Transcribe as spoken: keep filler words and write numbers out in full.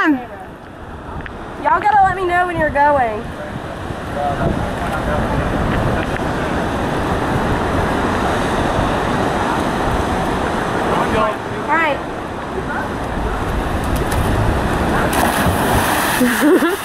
on! Y'all gotta let me know when you're going. All right.